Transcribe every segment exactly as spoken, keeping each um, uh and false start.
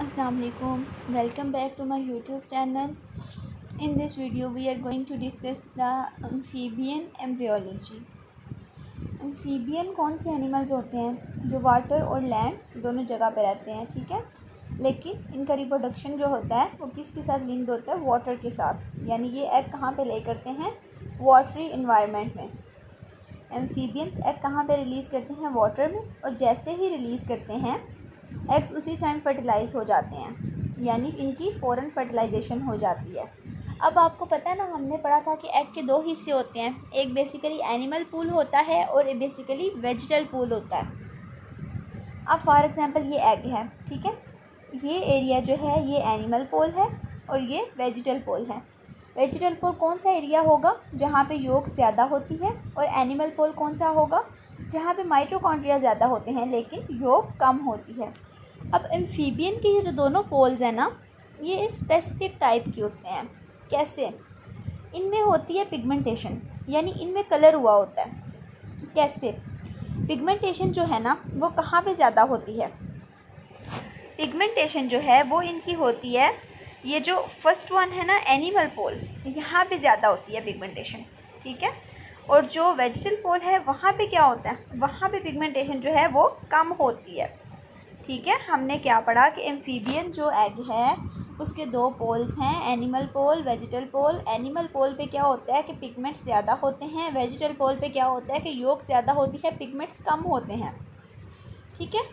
Assalamualaikum. Welcome back to my YouTube channel. In this video we are going to discuss the amphibian embryology. Amphibian कौन से animals होते हैं जो water और land दोनों जगह पे रहते हैं, ठीक है। लेकिन इनका रिप्रोडक्शन जो होता है वो किसके साथ लिंक्ड होता है? वाटर के साथ। यानी ये एग कहाँ पे ले करते हैं? वाटरी इन्वायरमेंट में। एम्फीबियंस एग कहाँ पे रिलीज़ करते हैं? वाटर में। और जैसे ही रिलीज़ करते हैं एग्स उसी टाइम फर्टिलाइज़ हो जाते हैं, यानी इनकी फ़ौरन फर्टिलाइजेशन हो जाती है। अब आपको पता है ना, हमने पढ़ा था कि एग के दो हिस्से होते हैं, एक बेसिकली एनिमल पूल होता है और एक बेसिकली वेजिटल पूल होता है। अब फॉर एग्ज़ाम्पल ये एग है, ठीक है। ये एरिया जो है ये एनिमल पोल है और ये वेजिटल पोल है। वेजिटल पोल कौन सा एरिया होगा? जहाँ पे योग ज़्यादा होती है। और एनिमल पोल कौन सा होगा? जहाँ पे माइटोकॉन्ड्रिया ज़्यादा होते हैं लेकिन योग कम होती है। अब एम्फीबियन के ये जो दोनों पोल्स हैं ना, ये स्पेसिफिक टाइप के होते हैं। कैसे? इनमें होती है पिगमेंटेशन, यानी इनमें कलर हुआ होता है। कैसे? पिगमेंटेशन जो है ना वो कहाँ पे ज़्यादा होती है? पिगमेंटेशन जो है वो इनकी होती है, ये जो फर्स्ट वन है ना एनिमल पोल, यहाँ पे ज़्यादा होती है पिगमेंटेशन, ठीक है। और जो वेजिटल पोल है वहाँ पे क्या होता है? वहाँ पे पिगमेंटेशन जो है वो कम होती है, ठीक है। हमने क्या पढ़ा कि एम्फीबियन जो एग है उसके दो पोल्स हैं, animal pole, vegetal pole. Animal pole पे क्या होता है कि पिगमेंट्स ज़्यादा होते हैं, वेजिटल पोल पे क्या होता है कि यolk ज़्यादा होती है, पिगमेंट्स कम होते हैं, ठीक है।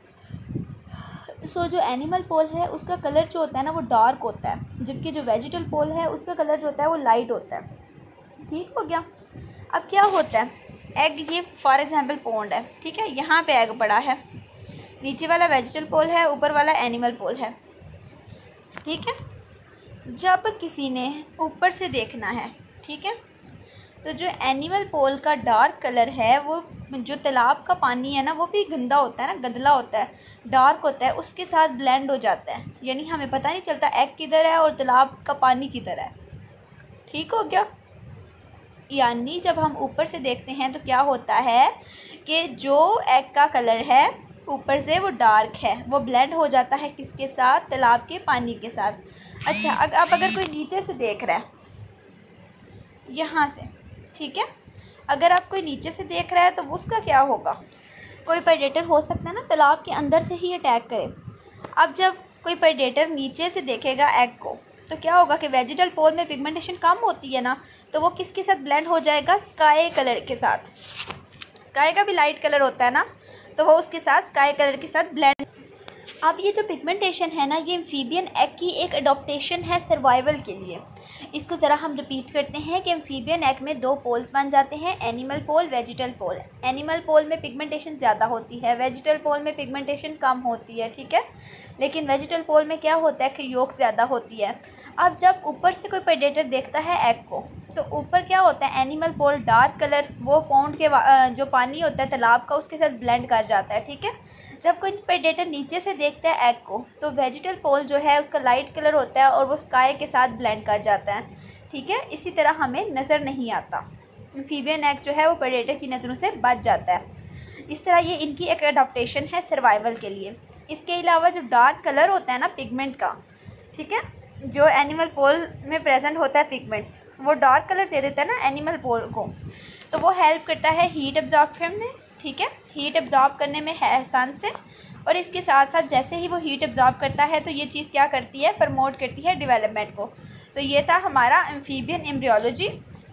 सो so, जो एनिमल पोल है उसका कलर जो होता है ना वो डार्क होता है, जबकि जो वेजिटल पोल है उसका कलर जो होता है वो लाइट होता है, ठीक हो गया। अब क्या होता है, एग ये फॉर एग्ज़ाम्पल पॉन्ड है, ठीक है। यहाँ पे एग पड़ा है, नीचे वाला वेजिटल पोल है, ऊपर वाला एनिमल पोल है, ठीक है। जब किसी ने ऊपर से देखना है, ठीक है, तो जो एनिमल पोल का डार्क कलर है वो जो तालाब का पानी है ना वो भी गंदा होता है ना, गंदला होता है, डार्क होता है, उसके साथ ब्लेंड हो जाता है। यानी हमें पता नहीं चलता एग किधर है और तालाब का पानी किधर है, ठीक हो गया। यानी जब हम ऊपर से देखते हैं तो क्या होता है कि जो एग का कलर है ऊपर से वो डार्क है, वो ब्लेंड हो जाता है किसके साथ? तालाब के पानी के साथ। अच्छा, अब अब अगर कोई नीचे से देख रहा है यहाँ से, ठीक है, अगर आप कोई नीचे से देख रहा है तो उसका क्या होगा? कोई प्रेडेटर हो सकता है ना तालाब के अंदर से ही अटैक करे। अब जब कोई प्रेडेटर नीचे से देखेगा एग को तो क्या होगा कि वेजिटल पोल में पिगमेंटेशन कम होती है ना, तो वो किसके साथ ब्लेंड हो जाएगा? स्काई कलर के साथ। स्काई का भी लाइट कलर होता है ना, तो वो उसके साथ स्काई कलर के साथ ब्लेंड। अब ये जो पिगमेंटेशन है ना ये एम्फीबियन एग की एक एडॉप्टेशन है सर्वाइवल के लिए। इसको ज़रा हम रिपीट करते हैं कि एम्फीबियन एग में दो पोल्स बन जाते हैं, animal pole, vegetal pole. Animal pole में पिगमेंटेशन ज़्यादा होती है, वेजिटल पोल में पिगमेंटेशन कम होती है, ठीक है। लेकिन वेजिटल पोल में क्या होता है कि यolk ज़्यादा होती है। अब जब ऊपर से कोई प्रेडेटर देखता है एग को तो ऊपर क्या होता है? एनिमल पोल डार्क कलर वो पॉन्ड के जो पानी होता है तालाब का उसके साथ ब्लेंड कर जाता है, ठीक है। जब कोई प्रेडेटर नीचे से देखता है एग को तो वेजिटल पोल जो है उसका लाइट कलर होता है और वो स्काई के साथ ब्लेंड कर जाता है, ठीक है। इसी तरह हमें नज़र नहीं आता, एम्फीबियन एग जो है वो प्रेडेटर की नज़रों से बच जाता है। इस तरह ये इनकी एक एडॉप्टेशन है सर्वाइवल के लिए। इसके अलावा जो डार्क कलर होता है ना पिगमेंट का, ठीक है, जो एनिमल पोल में प्रेजेंट होता है पिगमेंट, वो डार्क कलर दे देता है ना एनिमल पोल को, तो वो हेल्प करता है हीट एब्जॉर्प्शन में, ठीक है, हीट एब्जॉर्ब करने में है सन से। और इसके साथ साथ जैसे ही वो हीट एब्जॉर्ब करता है तो ये चीज़ क्या करती है? प्रमोट करती है डेवलपमेंट को। तो ये था हमारा एम्फीबियन एम्ब्रियोलॉजी।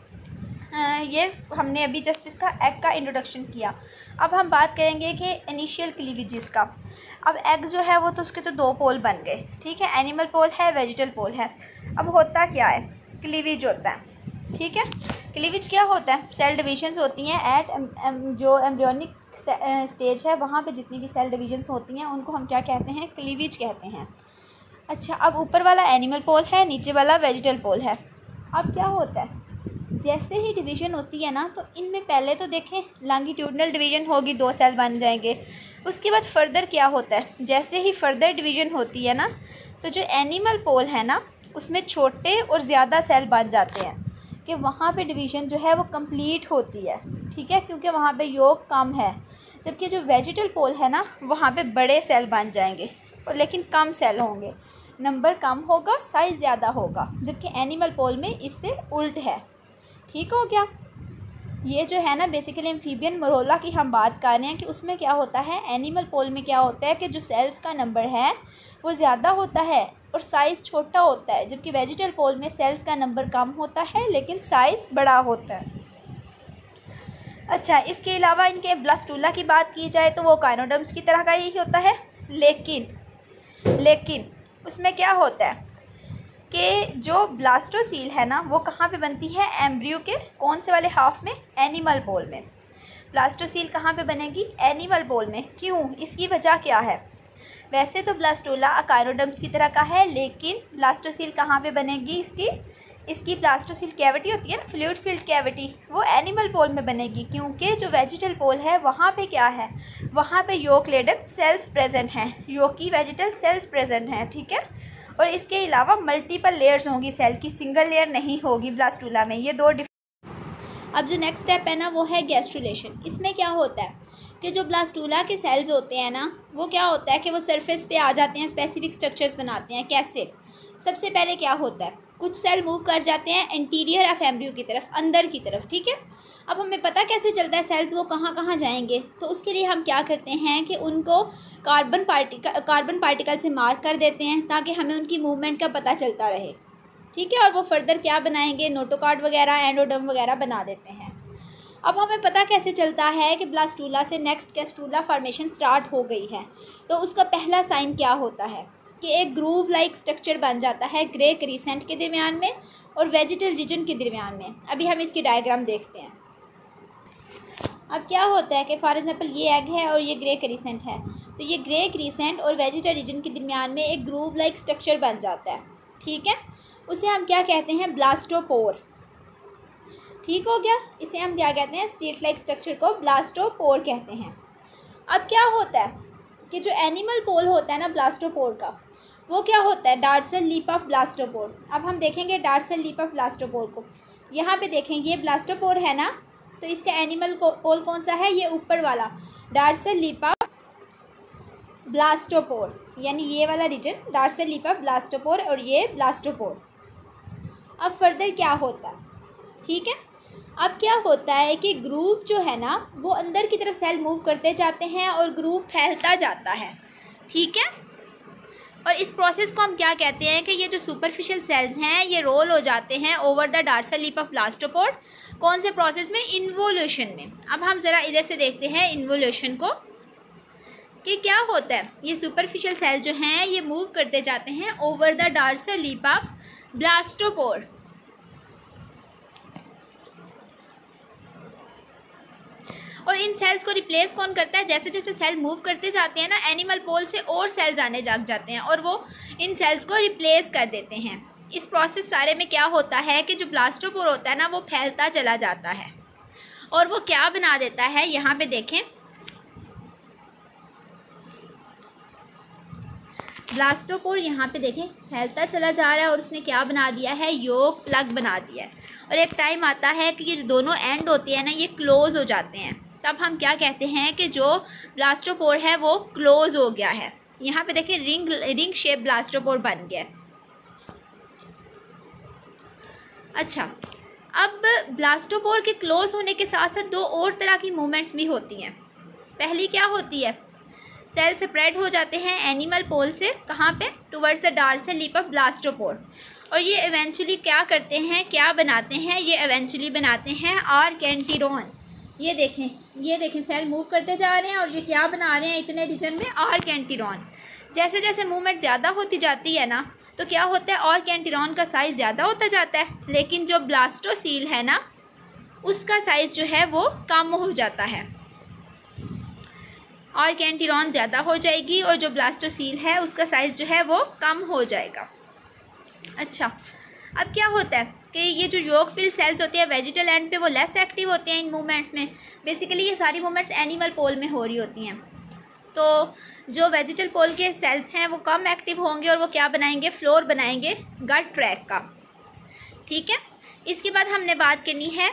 ये हमने अभी जस्ट इसका एग का इंट्रोडक्शन किया। अब हम बात करेंगे कि इनिशियल क्लीवेजेस का। अब एग जो है वो तो उसके तो दो पोल बन गए, ठीक है, एनिमल पोल है, वेजिटल पोल है। अब होता क्या है? क्लीवेज होता है, ठीक है। क्लीवेज क्या होता है? सेल डिविजन्स होती हैं एट जो एम्ब्रियोनिक स्टेज है, वहाँ पे जितनी भी सेल डिविजन्स होती हैं उनको हम क्या कहते हैं? क्लीवेज कहते हैं। अच्छा, अब ऊपर वाला एनिमल पोल है, नीचे वाला वेजिटल पोल है। अब क्या होता है? जैसे ही डिवीज़न होती है ना तो इनमें पहले तो देखें लॉन्गिट्यूडनल डिवीज़न होगी, दो सेल बन जाएंगे। उसके बाद फर्दर क्या होता है? जैसे ही फर्दर डिवीज़न होती है ना तो जो एनिमल पोल है ना उसमें छोटे और ज़्यादा सेल बन जाते हैं कि वहाँ पे डिवीज़न जो है वो कंप्लीट होती है, ठीक है, क्योंकि वहाँ पे यolk कम है। जबकि जो वेजिटल पोल है ना वहाँ पे बड़े सेल बन जाएंगे, और लेकिन कम सेल होंगे, नंबर कम होगा, साइज़ ज़्यादा होगा, जबकि एनिमल पोल में इससे उल्ट है। ठीक हो गया। ये जो है ना बेसिकली एम्फीबियन मोरोला की हम बात कर रहे हैं कि उसमें क्या होता है, एनिमल पोल में क्या होता है कि जो सेल्स का नंबर है वो ज़्यादा होता है और साइज़ छोटा होता है, जबकि वेजिटल पोल में सेल्स का नंबर कम होता है लेकिन साइज़ बड़ा होता है। अच्छा, इसके अलावा इनके ब्लास्टूला की बात की जाए तो वो काइनोडर्म्स की तरह का ही होता है, लेकिन लेकिन उसमें क्या होता है कि जो ब्लास्टोसील है ना वो कहाँ पे बनती है, एम्ब्रियो के कौन से वाले हाफ में, एनिमल पोल में। ब्लास्टोसील कहाँ पे बनेगी, एनिमल पोल में। क्यों, इसकी वजह क्या है? वैसे तो ब्लास्टोला अकाइनोडर्म्स की तरह का है, लेकिन ब्लास्टोसील कहाँ पे बनेगी, इसकी इसकी ब्लास्टोसील कैविटी होती है ना, फ्लूइड फील्ड कैविटी, वो एनिमल पोल में बनेगी, क्योंकि जो वेजिटल पोल है वहाँ पे क्या है, वहाँ पे योक लेडन सेल्स प्रेजेंट हैं, योकी वेजिटल सेल्स प्रेजेंट हैं। ठीक है, और इसके अलावा मल्टीपल लेयर्स होंगी सेल की, सिंगल लेयर नहीं होगी ब्लास्टूला में। ये दो। अब जो नेक्स्ट स्टेप है ना वो है गैस्ट्रुलेशन। इसमें क्या होता है कि जो ब्लास्टूला के सेल्स होते हैं ना वो क्या होता है कि वो सरफेस पे आ जाते हैं, स्पेसिफिक स्ट्रक्चर्स बनाते हैं। कैसे? सबसे पहले क्या होता है, कुछ सेल मूव कर जाते हैं इंटीरियर ऑफ एम्ब्रियो की तरफ, अंदर की तरफ। ठीक है, अब हमें पता कैसे चलता है सेल्स वो कहाँ कहाँ जाएंगे, तो उसके लिए हम क्या करते हैं कि उनको कार्बन पार्टिकल कार्बन पार्टिकल से मार्क कर देते हैं ताकि हमें उनकी मूवमेंट का पता चलता रहे। ठीक है, और वो फर्दर क्या बनाएंगे, नोटोकार्ड वगैरह, एंडोडर्म वगैरह बना देते हैं। अब हमें पता कैसे चलता है कि ब्लास्टूला से नेक्स्ट गैस्ट्रूला फॉर्मेशन स्टार्ट हो गई है, तो उसका पहला साइन क्या होता है कि एक ग्रूव लाइक स्ट्रक्चर बन जाता है ग्रे क्रीसेंट के दरमियान में और वेजिटल रीजन के दरमियान में। अभी हम इसकी डायग्राम देखते हैं। अब क्या होता है कि फॉर एग्जांपल ये एग है और ये ग्रे क्रीसेंट है, तो ये ग्रे क्रीसेंट और वेजिटल रीजन के दरमियान में एक ग्रूव लाइक स्ट्रक्चर बन जाता है। ठीक है, उसे हम क्या कहते हैं, ब्लास्टोपोर। ठीक हो गया, इसे हम क्या कहते हैं, स्लीट लाइक स्ट्रक्चर को ब्लास्टोपोर कहते हैं। अब क्या होता है कि जो एनिमल पोल होता है ना ब्लास्टोपोर का, वो क्या होता है, डार्सल लीप ऑफ ब्लास्टोपोर। अब हम देखेंगे डार्सल लीप ऑफ ब्लास्टोपोर को। यहाँ पे देखें, ये ब्लास्टोपोर है ना, तो इसका एनिमल पोल कौन सा है, ये ऊपर वाला डार्सल लीप ऑफ ब्लास्टोपोर, यानी ये वाला region dorsal lip of blastopore और ये ब्लास्टोपोर। अब फर्दर क्या होता है, ठीक है, अब क्या होता है कि ग्रूव जो है ना वो अंदर की तरफ सेल मूव करते जाते हैं और ग्रूव फैलता जाता है। ठीक है, और इस प्रोसेस को हम क्या कहते हैं कि ये जो सुपरफिशियल सेल्स हैं ये रोल हो जाते हैं over the dorsal lip of blastopore. कौन से प्रोसेस में, इन्वोल्यूशन में। अब हम ज़रा इधर से देखते हैं इन्वोल्यूशन को कि क्या होता है। ये सुपरफिशियल सेल जो हैं ये मूव करते जाते हैं over the dorsal lip of blastopore. और इन सेल्स को रिप्लेस कौन करता है, जैसे जैसे सेल मूव करते जाते हैं ना एनिमल पोल से और सेल्स आने जाग जाते हैं और वो इन सेल्स को रिप्लेस कर देते हैं। इस प्रोसेस सारे में क्या होता है कि जो ब्लास्टोपोर होता है ना वो फैलता चला जाता है और वो क्या बना देता है, यहाँ पे देखें, ब्लास्टोपोर यहाँ पे देखें फैलता चला जा रहा है और उसने क्या बना दिया है, योक प्लग बना दिया है। और एक टाइम आता है कि ये जो दोनों एंड होते हैं ना ये क्लोज हो जाते हैं, तब हम क्या कहते हैं कि जो ब्लास्टोपोर है वो क्लोज हो गया है। यहाँ पे देखिए रिंग रिंग शेप ब्लास्टोपोर बन गया। अच्छा, अब ब्लास्टोपोर के क्लोज होने के साथ साथ दो और तरह की मूवमेंट्स भी होती हैं। पहली क्या होती है, सेल सेपरेट हो जाते हैं एनिमल पोल से, कहाँ पे, towards the dorsal lip of blastopore, और ये इवेंचुअली क्या करते हैं, क्या बनाते हैं, ये इवेंचुअली बनाते हैं आर्केंटिरॉन। ये देखें, ये देखें सेल मूव करते जा रहे हैं और ये क्या बना रहे हैं इतने रीजन में, आर्केंटिरॉन। जैसे जैसे मूवमेंट ज़्यादा होती जाती है ना तो क्या होता है, आर्केंटिरॉन का साइज़ ज़्यादा होता जाता है, लेकिन जो ब्लास्टोसील है ना उसका साइज़ जो है वो कम हो जाता है। आर्केंटिरॉन ज़्यादा हो जाएगी और जो ब्लास्टोसील है उसका साइज़ जो है वो कम हो जाएगा। अच्छा, अब क्या होता है कि ये जो योक फील्ड सेल्स होती है वेजिटल एंड पे वो लेस एक्टिव होते हैं इन मूवमेंट्स में। बेसिकली ये सारी मूवमेंट्स एनिमल पोल में हो रही होती हैं, तो जो वेजिटल पोल के सेल्स हैं वो कम एक्टिव होंगे और वो क्या बनाएंगे, फ्लोर बनाएंगे गट ट्रैक का। ठीक है, इसके बाद हमने बात करनी है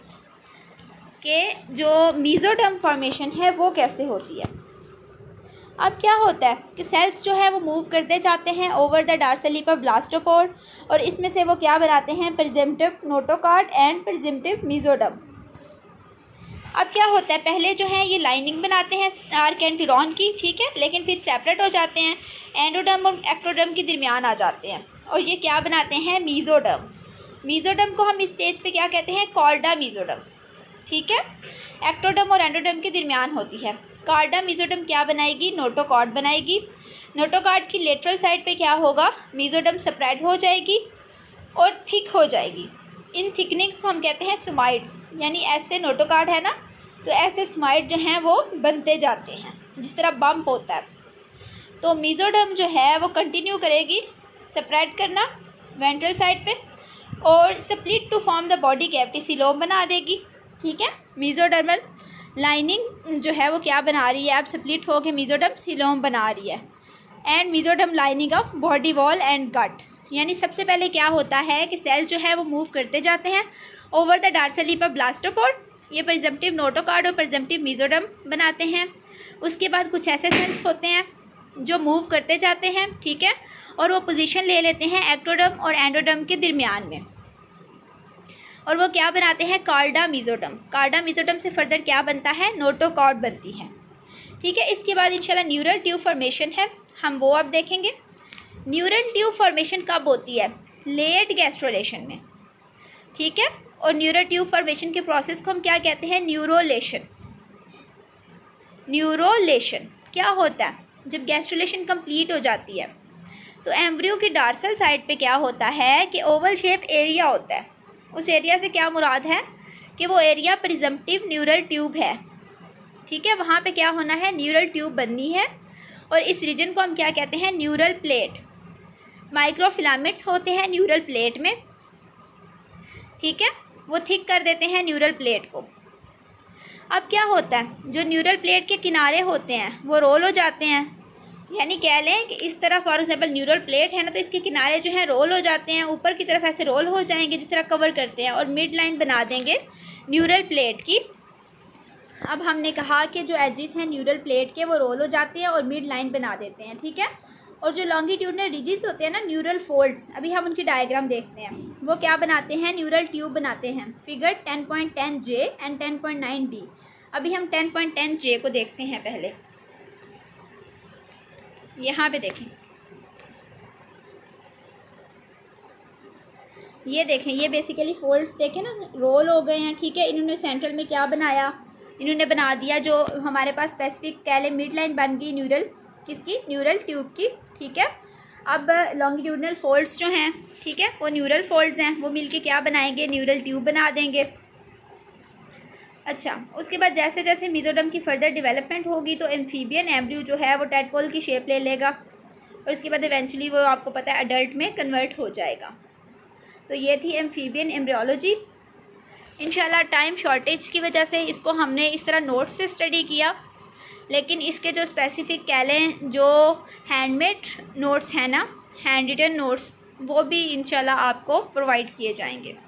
कि जो मीजोडर्म फॉर्मेशन है वो कैसे होती है। अब क्या होता है कि सेल्स जो है वो मूव करते जाते हैं over the dorsal lip of blastopore, और इसमें से वो क्या बनाते हैं, presumptive notochord and presumptive mesoderm. अब क्या होता है, पहले जो है ये लाइनिंग बनाते हैं आर्केंटिरॉन की, ठीक है, लेकिन फिर सेपरेट हो जाते हैं, एंडोडर्म और एक्टोडर्म के दरमियान आ जाते हैं, और ये क्या बनाते हैं, मेसोडर्म। मेसोडर्म को हम इस स्टेज पे क्या कहते हैं, कॉर्डा मेसोडर्म, ठीक है। एक्टोडर्म और एंडोडर्म के दरमियान होती है। कॉर्डा मेसोडर्म क्या बनाएगी, नोटोकॉर्ड बनाएगी। नोटोकॉर्ड की लेटरल साइड पे क्या होगा, मेसोडर्म स्प्रेड हो जाएगी और थिक हो जाएगी। इन थिकनिंग्स को हम कहते हैं सुमाइड्स, यानी ऐसे नोटोकॉर्ड है ना, तो ऐसे सुमाइड जो हैं वो बनते जाते हैं जिस तरह बम्प होता है। तो मेसोडर्म जो है वो कंटिन्यू करेगी स्प्रेड करना वेंट्रल साइड पे, और split to form the body cavity, coelom बना देगी, ठीक है। मेसोडर्मल लाइनिंग जो है वो क्या बना रही है, अब स्प्लिट होकर मेसोडर्म सीलोम बना रही है। And mesoderm lining of body wall and gut, यानी सबसे पहले क्या होता है कि सेल जो है वो मूव करते जाते हैं over the dorsal lip of blastopore, ये प्रिजम्पटिव नोटोकॉर्ड और प्रिजम्पटिव मेसोडर्म बनाते हैं। उसके बाद कुछ ऐसे सेल्स होते हैं जो मूव करते जाते हैं, ठीक है, और वो पोजीशन ले लेते हैं एक्टोडर्म और एंडोडर्म के दरमियान में, और वो क्या बनाते हैं, कॉर्डा मेसोडर्म। कॉर्डा मेसोडर्म से फर्दर क्या बनता है, नोटोकॉर्ड बनती है, ठीक है। इसके बाद इंशाल्लाह न्यूरल ट्यूब फॉर्मेशन है, हम वो अब देखेंगे। न्यूरल ट्यूब फॉर्मेशन कब होती है, लेट गैस्ट्रोलेशन में, ठीक है। और न्यूरल ट्यूब फॉर्मेशन के प्रोसेस को हम क्या कहते हैं, न्यूरोलेशन। न्यूरोलेशन क्या होता है, जब गैस्ट्रोलेशन कंप्लीट हो जाती है तो एम्ब्रियो की डार्सल साइड पे क्या होता है कि ओवल शेप एरिया होता है। उस एरिया से क्या मुराद है कि वो एरिया प्रिजम्पटिव न्यूरल ट्यूब है, ठीक है। वहाँ पे क्या होना है, न्यूरल ट्यूब बननी है, और इस रीजन को हम क्या कहते हैं, न्यूरल प्लेट। माइक्रोफिलामेंट्स होते हैं न्यूरल प्लेट में, ठीक है, वो थिक कर देते हैं न्यूरल प्लेट को। अब क्या होता है, जो न्यूरल प्लेट के किनारे होते हैं वो रोल हो जाते हैं, यानी कह लें कि इस तरह फॉर एग्जाम्पल न्यूरल प्लेट है ना, तो इसके किनारे जो है रोल हो जाते हैं, ऊपर की तरफ ऐसे रोल हो जाएंगे जिस तरह कवर करते हैं, और मिड लाइन बना देंगे न्यूरल प्लेट की। अब हमने कहा कि जो एजेस हैं न्यूरल प्लेट के वो रोल हो जाते हैं और मिड लाइन बना देते हैं, ठीक है। और जो लॉन्गिट्यूडनल रिजिस होते हैं ना, न्यूरल फोल्ड्स, अभी हम उनकी डायग्राम देखते हैं, वो क्या बनाते हैं, न्यूरल ट्यूब बनाते हैं। Figure ten point ten J and ten point nine D. अभी हम टेन पॉइंट टेन जे को देखते हैं पहले, यहाँ पे देखें, ये देखें, ये बेसिकली फोल्ड्स देखें ना, रोल हो गए हैं, ठीक है। इन्होंने सेंट्रल में क्या बनाया, इन्होंने बना दिया जो हमारे पास स्पेसिफिक कह लें मिड लाइन बन गई न्यूरल किसकी, न्यूरल ट्यूब की, ठीक है। अब लॉन्गिट्यूडनल फोल्ड्स जो हैं, ठीक है, वो न्यूरल फोल्ड्स हैं, वो मिलके क्या बनाएंगे, न्यूरल ट्यूब बना देंगे। अच्छा, उसके बाद जैसे जैसे मेसोडर्म की फर्दर डेवलपमेंट होगी तो एम्फीबियन एम्ब्रियो जो है वो टैडपोल की शेप ले लेगा, और उसके बाद इवेंचुअली वो आपको पता है अडल्ट में कन्वर्ट हो जाएगा। तो ये थी एम्फीबियन एम्ब्रियोलॉजी। इंशाल्लाह टाइम शॉर्टेज की वजह से इसको हमने इस तरह नोट्स से स्टडी किया, लेकिन इसके जो स्पेसिफिक कह लें जो हैंडमेड नोट्स हैं ना, हैंड रिटन नोट्स, वो भी इंशाल्लाह आपको प्रोवाइड किए जाएंगे।